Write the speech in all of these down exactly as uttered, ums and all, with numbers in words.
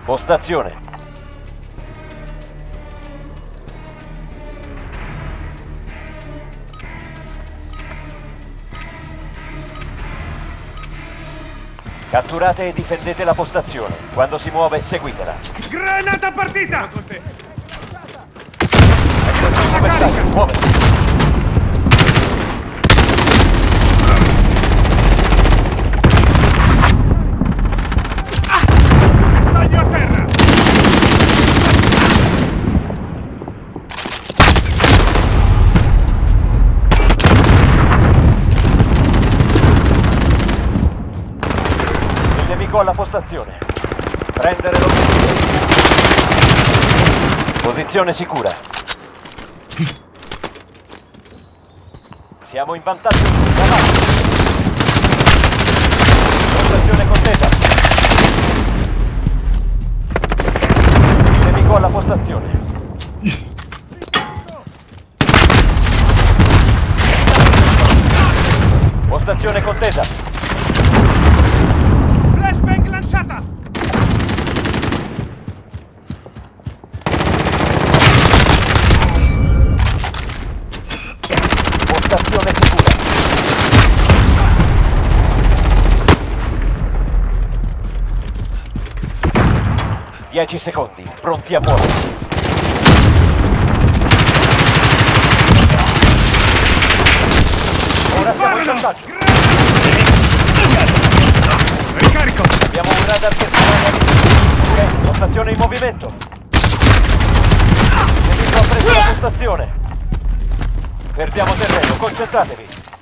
Postazione. Catturate e difendete la postazione. Quando si muove, seguitela. Granata partita! Con te. Muovete. Bersaglio a terra! Alla postazione. Prendere l'obiettivo. Posizione sicura. Siamo in vantaggio. Avanti. Postazione contesa. Il nemico alla postazione. Postazione contesa. Lanciata! Postazione sicura. Dieci secondi, pronti a muoversi. Ora siamo in vantaggio. Ricarico! Abbiamo un radar personale. Ok, postazione in movimento. Nemico ha preso la postazione. Perdiamo terreno, concentratevi.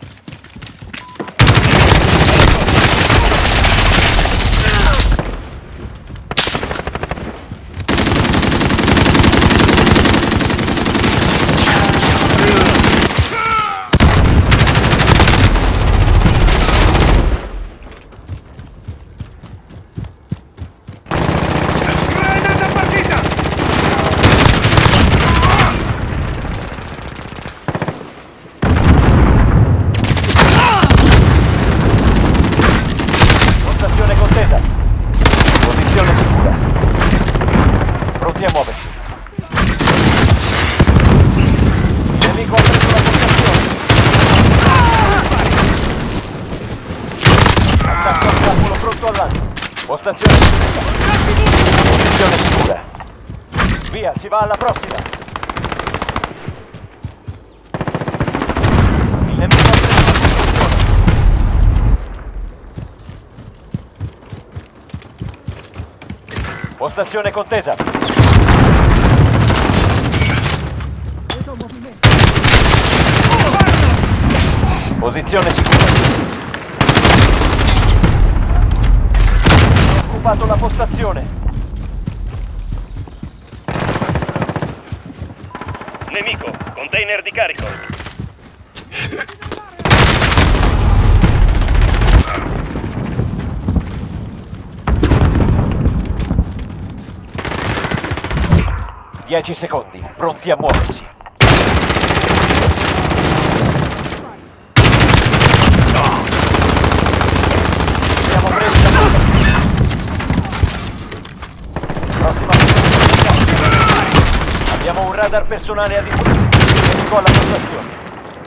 Postazione sicura. Posizione sicura. Via, si va alla prossima. Il nemico ha preso la posizione. Postazione contesa. Posizione sicura. Occupato la postazione. Nemico, container di carico. Dieci secondi, pronti a muoversi. Siamo presi da tutto. Prossima posizione. Abbiamo un radar personale a disposizione. Nemico alla postazione.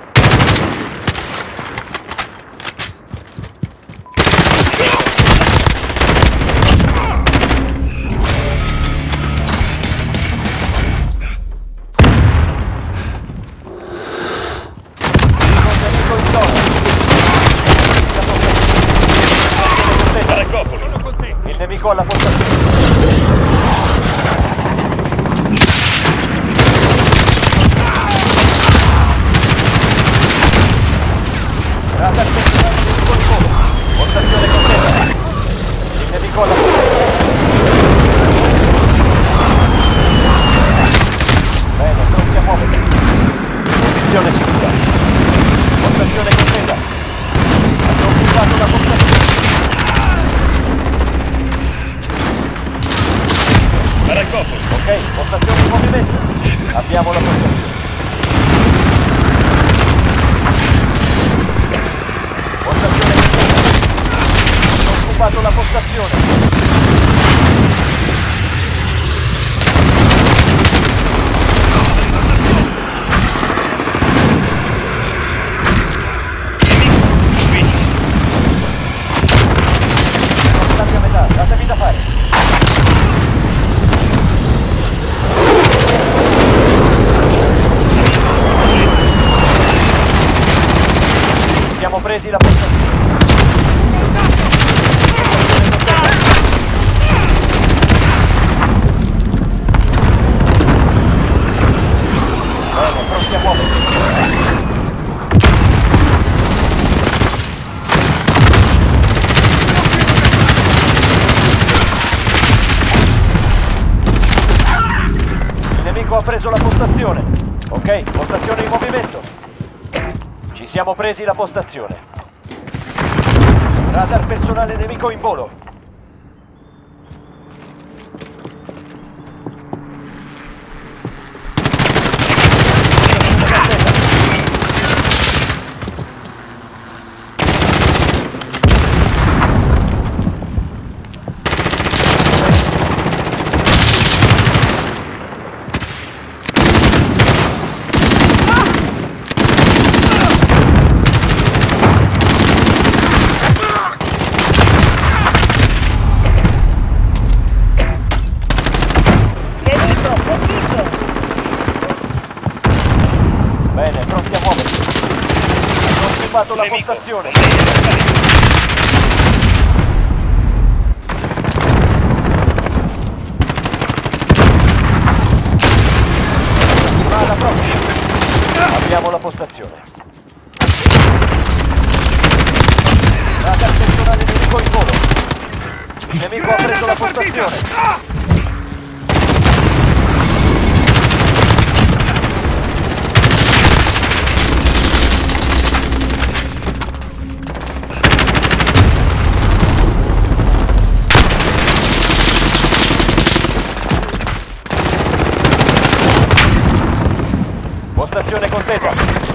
Il nemico alla postazione. Radar personale di disposizione. Postazione completa. Il nemico alla postazione. Bene, pronti a muoversi. Posizione sicura. Postazione completa. Hanno occupato la postazione. Ok, postazione in movimento. Abbiamo la postazione. Postazione completa. Hanno occupato la postazione. presi la postazione. Bene, pronti a muoversi. Il nemico ha preso la postazione. Ok, postazione in movimento. Ci siamo presi la postazione. Radar personale nemico in volo. Bene, pronti a muoversi. Hanno occupato la Nemico, postazione. Alla prossima. Abbiamo la postazione. Radar personale nemico in volo. Il nemico ha preso la postazione. Ah! Postazione contesa.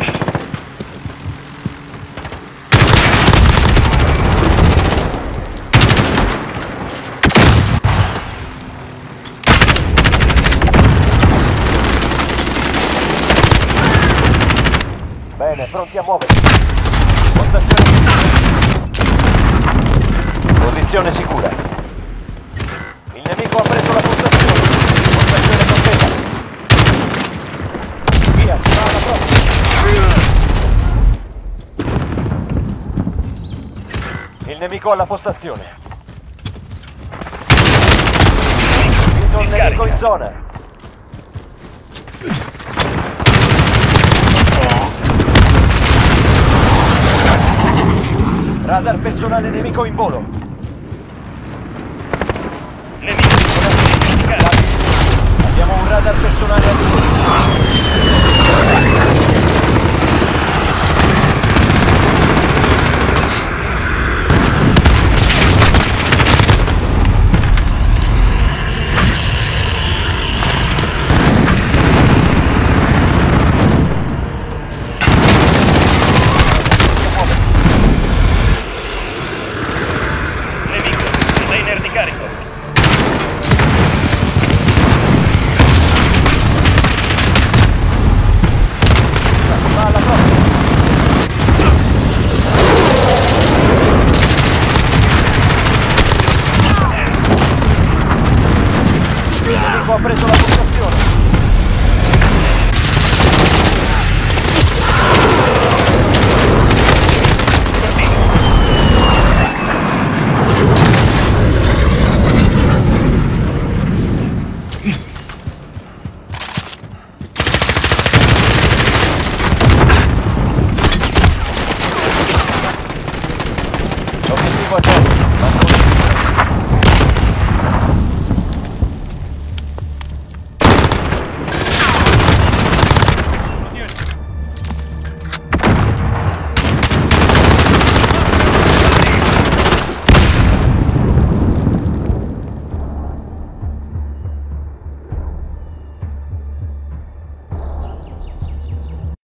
Bene, pronti a muoversi. Postazione. Posizione sicura. Il nemico ha preso la postazione. Postazione contesa. Via, si va alla prossima. Il nemico alla postazione. Vedo il nemico in zona. Radar personale nemico in volo. Nemico, Abbiamo un radar personale a